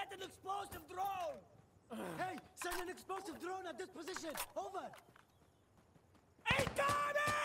Get an explosive drone! Hey, send an explosive drone at this position! Over! Incoming!